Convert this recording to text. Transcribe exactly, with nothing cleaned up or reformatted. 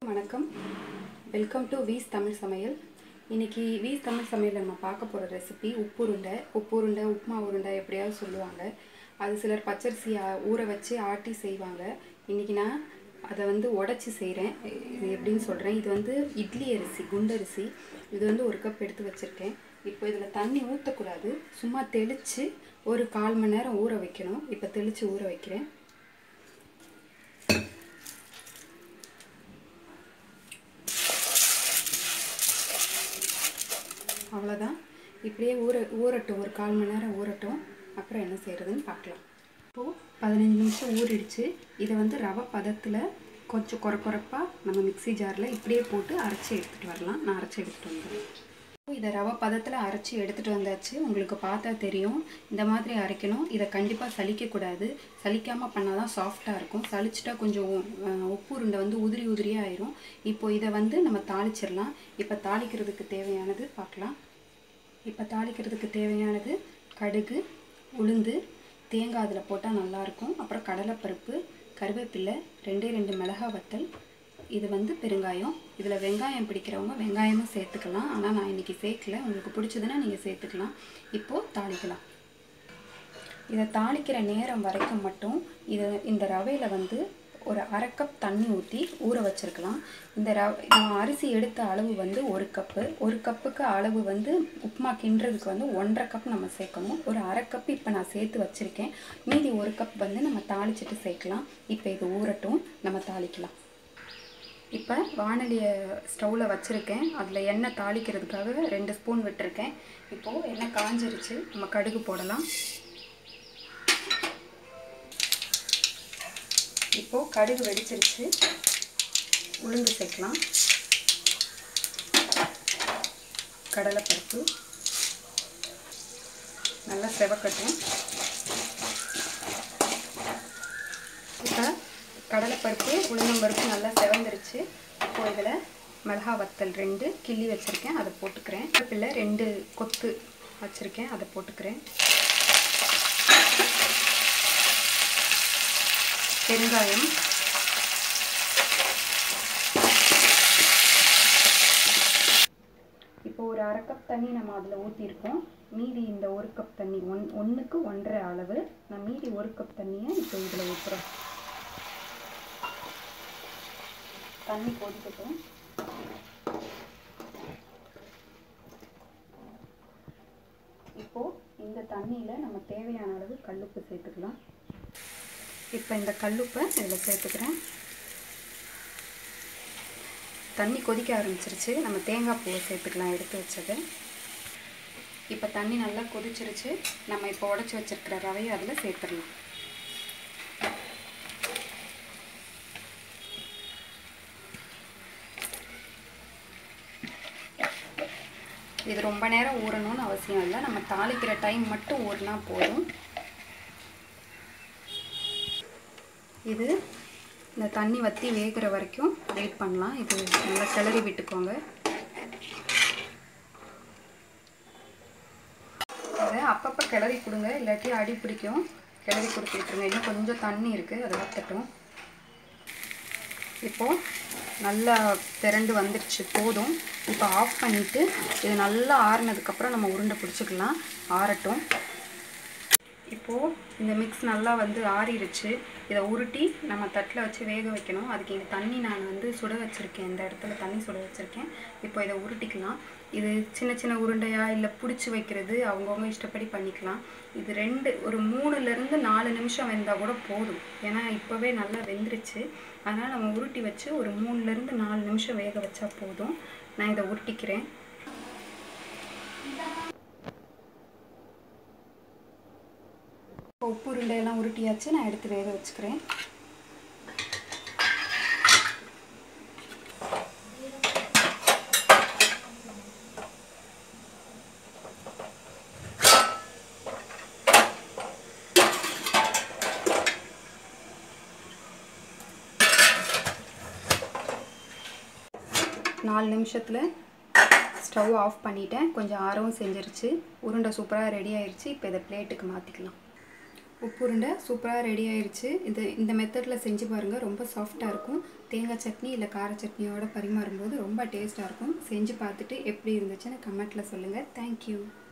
வணக்கம், welcome to views Tamil சமையல். இன்றைக்கி வீஸ் தமிழ் சமையலில் நம்ம பார்க்க போகிற ரெசிபி உப்புருண்டை. உப்புருண்டை உப்புமா உருண்டை எப்படியாவது சொல்லுவாங்க. அது சிலர் பச்சரிசி ஊற வச்சு ஆட்டி செய்வாங்க. இன்றைக்கி நான் அதை வந்து உடச்சி செய்கிறேன். இது எப்படின்னு சொல்கிறேன். இது வந்து இட்லி அரிசி, குண்டரிசி. இது வந்து ஒரு கப் எடுத்து வச்சுருக்கேன். இப்போ இதில் தண்ணி ஊற்றக்கூடாது, சும்மா தெளித்து ஒரு கால் மணி நேரம் ஊற வைக்கணும். இப்போ தெளித்து ஊற வைக்கிறேன். அவ்வளோதான். இப்படியே ஊற ஊறட்டும் ஒரு கால் மணி நேரம் ஊறட்டும். அப்புறம் என்ன செய்கிறதுன்னு பார்க்கலாம். இப்போது பதினஞ்சு நிமிஷம் ஊறிடுச்சு. இதை வந்து ரவை பதத்தில் கொஞ்சம் குறை குறைப்பாக நம்ம மிக்சி ஜாரில் இப்படியே போட்டு அரைச்சி எடுத்துகிட்டு வரலாம். நான் அரைச்சி எடுத்துகிட்டு வந்துடுறேன். இதை ரவை பதத்தில் அரைச்சி எடுத்துகிட்டு வந்தாச்சு. உங்களுக்கு பார்த்தா தெரியும், இந்த மாதிரி அரைக்கணும். இதை கண்டிப்பாக சலிக்கக்கூடாது. சலிக்காமல் பண்ணால் தான் சாஃப்டாக இருக்கும். சலிச்சிட்டா கொஞ்சம் உப்பு உருண்டை வந்து உதிரி உதிரியாக ஆயிரும். இப்போ இதை வந்து நம்ம தாளிச்சிடலாம். இப்போ தாளிக்கிறதுக்கு தேவையானது பார்க்கலாம். இப்போ தாளிக்கிறதுக்கு தேவையானது கடுகு, உளுந்து, தேங்காய் அதில் போட்டால் நல்லாயிருக்கும். அப்புறம் கடலைப்பருப்பு, கருவேப்பிலை, ரெண்டே ரெண்டு மிளகாய் வத்தல், இது வந்து பெருங்காயம். இதில் வெங்காயம் பிடிக்கிறவங்க வெங்காயமும் சேர்த்துக்கலாம். ஆனால் நான் இன்றைக்கி சேர்க்கல. உங்களுக்கு பிடிச்சதுன்னா நீங்கள் சேர்த்துக்கலாம். இப்போது தாளிக்கலாம். இதை தாளிக்கிற நேரம் வரைக்கும் மட்டும் இதை இந்த ரவையில் வந்து ஒரு அரை கப் தண்ணி ஊற்றி ஊற வச்சுருக்கலாம். இந்த ரவை நான் அரிசி எடுத்த அளவு வந்து ஒரு கப்பு. ஒரு கப்புக்கு அளவு வந்து உப்புமா கிண்டுறதுக்கு வந்து ஒன்றரை கப் நம்ம சேர்க்கணும். ஒரு அரை கப் இப்போ நான் சேர்த்து வச்சுருக்கேன். மீதி ஒரு கப் வந்து நம்ம தாளிச்சிட்டு சேர்க்கலாம். இப்போ இது ஊறட்டும், நம்ம தாளிக்கலாம். இப்போ வானலியை ஸ்டவ்வில் வச்சுருக்கேன். அதில் எண்ணெய் தாளிக்கிறதுக்காக ரெண்டு ஸ்பூன் விட்டுருக்கேன். இப்போது எண்ணெய் காஞ்சிருச்சு. நம்ம கடுகு போடலாம். இப்போது கடுகு வெடிச்சிருச்சு. உளுந்து சேர்க்கலாம். கடலைப்பருப்பு நல்லா செவக்கட்டும். இப்போ கடலைப்பருப்பு, உளுந்தம்பருப்பு நல்லா செவந்துருச்சு. இப்போது இதில் மிளகாய் வத்தல் ரெண்டு கிள்ளி வச்சுருக்கேன், அதை போட்டுக்கிறேன். கருவேப்பிலை ரெண்டு கொத்து வச்சுருக்கேன், அதை போட்டுக்கிறேன். பெருங்காயம், இப்போ ஒரு அரை கப் தண்ணி நம்ம அதில் ஊற்றிருக்கோம். மீதி இந்த ஒரு கப் தண்ணி ஒன் ஒன்றுக்கு ஒன்றரை அளவு நான் மீதி ஒரு கப் தண்ணியை இப்போ இதில் ஊற்றுறோம். தண்ணி கொதிக்கட்டும். இப்போது இந்த தண்ணியில் நம்ம தேவையான அளவு கல்லுப்பு சேர்த்துக்கலாம். இப்போ இந்த கல்லுப்பை இதில் சேர்த்துக்கிறேன். தண்ணி கொதிக்க ஆரம்பிச்சிருச்சு. நம்ம தேங்காய் பூவை சேர்த்துக்கலாம், எடுத்து வச்சது. இப்போ தண்ணி நல்லா கொதிச்சிருச்சு. நம்ம இப்போ உடச்சி வச்சிருக்கிற ரவையை அதில் சேர்த்துடலாம். இது ரொம்ப நேரம் ஊறணும்னு அவசியம் இல்லை. நம்ம தாளிக்கிற டைம் மட்டும் ஊறினா போதும். இது இந்த தண்ணி வற்றி வேகிற வரைக்கும் வெயிட் பண்ணலாம். இது நல்லா கிளறி விட்டுக்கோங்க. அதை அப்பப்போ கிளறி கொடுங்க, இல்லாட்டி அடி பிடிக்கும். கிளறி கொடுத்து விட்டுருங்க. இன்னும் கொஞ்சம் தண்ணி இருக்குது, அதை வற்றட்டும். இப்போது நல்லா திரண்டு வந்துடுச்சு, போதும். இப்போ ஆஃப் பண்ணிவிட்டு இது நல்லா ஆறுனதுக்கப்புறம் நம்ம உருண்டை பிடிச்சிக்கலாம். ஆறட்டும். இப்போது இந்த மிக்ஸ் நல்லா வந்து ஆறிடுச்சு. இதை உருட்டி நம்ம தட்டில் வச்சு வேக வைக்கணும். அதுக்கு இந்த தண்ணி நான் வந்து சுட வச்சுருக்கேன். இந்த இடத்துல தண்ணி சுட வச்சுருக்கேன். இப்போ இதை உருட்டிக்கலாம். இது சின்ன சின்ன உருண்டையாக இல்லை பிடிச்சி வைக்கிறது அவங்கவுங்க இஷ்டப்படி பண்ணிக்கலாம். இது ரெண்டு ஒரு மூணுலேருந்து நாலு நிமிஷம் வெந்தால் கூட போதும். ஏன்னா இப்போவே நல்லா வெந்துருச்சு. அதனால் நம்ம உருட்டி வச்சு ஒரு மூணுலேருந்து நாலு நிமிஷம் வேக வச்சா போதும். நான் இதை உருட்டிக்கிறேன். இப்போ உப்பு உருண்டையெல்லாம் உருட்டியாச்சு. நான் எடுத்து வேக வச்சுக்கிறேன். நாலு நிமிஷத்தில் ஸ்டவ் ஆஃப் பண்ணிட்டேன். கொஞ்சம் ஆரவும் செஞ்சிருச்சு. உருண்டை சூப்பராக ரெடி ஆயிடுச்சு. இப்போ இதை பிளேட்டுக்கு மாற்றிக்கலாம். உப்பு உருண்டை சூப்பராக ரெடி ஆயிடுச்சு. இது இந்த மெத்தடில் செஞ்சு பாருங்கள், ரொம்ப சாஃப்டாக இருக்கும். தேங்காய் சட்னி இல்லை கார சட்னியோடு பரிமாறும்போது ரொம்ப டேஸ்ட்டாக இருக்கும். செஞ்சு பார்த்துட்டு எப்படி இருந்துச்சுன்னு கமெண்ட்டில் சொல்லுங்கள். தேங்க்யூ.